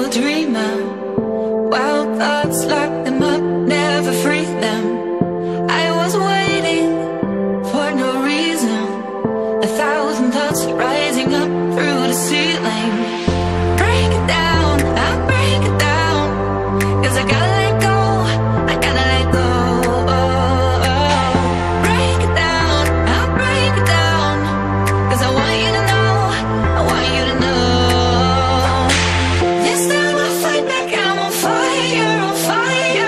a dreamer. Wild thoughts lock them up, never free them. I was waiting for no reason. 1,000 thoughts rising up through the ceiling. Break it down, I'll break it down. 'Cause I gotta let go, I gotta let go. Break it down, I'll break it down. 'Cause I want you to know, I want you to know. This time I fight back, I'm on fire, on fire.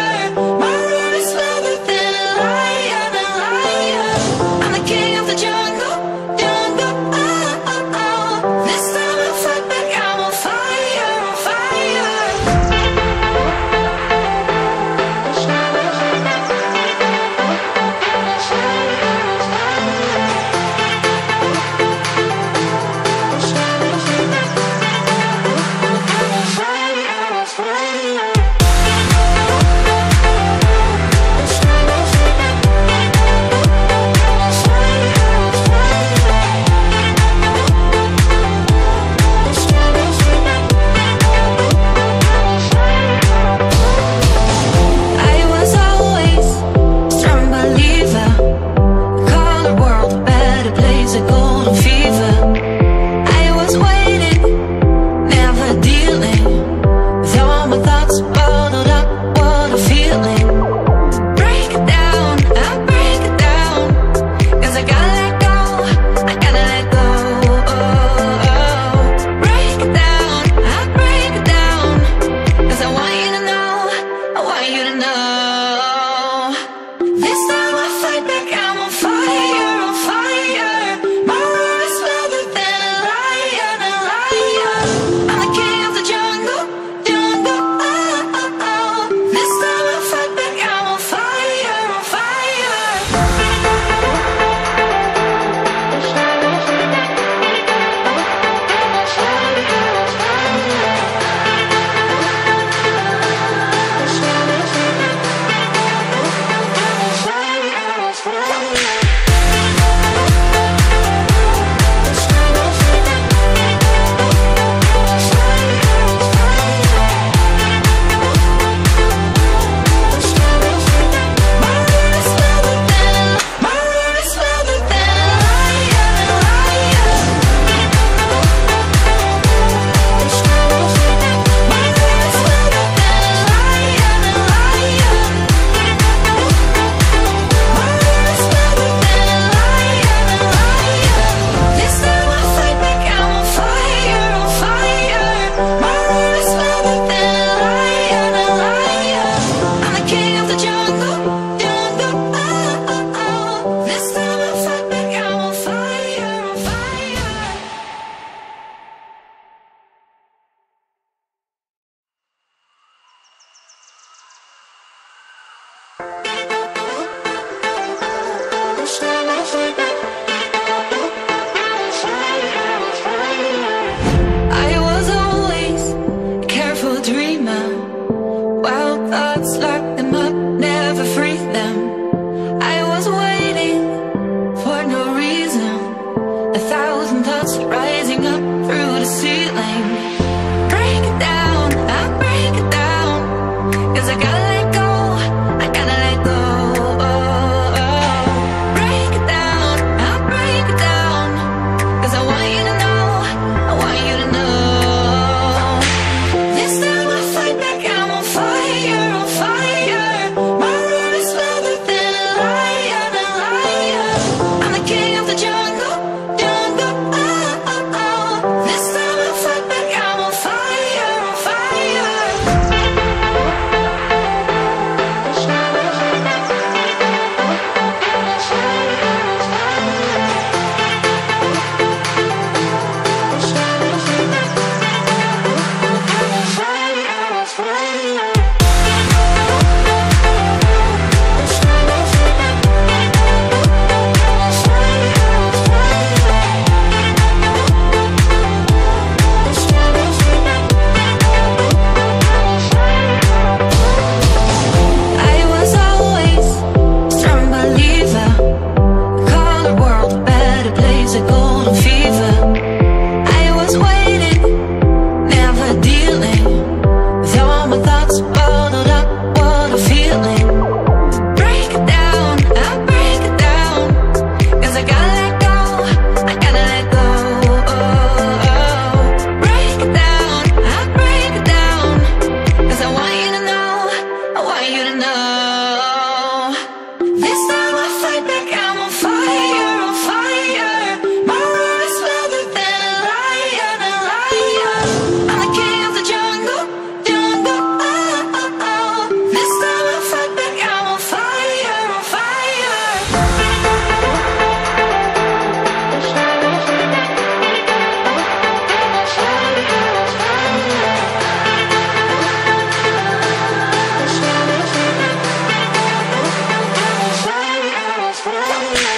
out of line.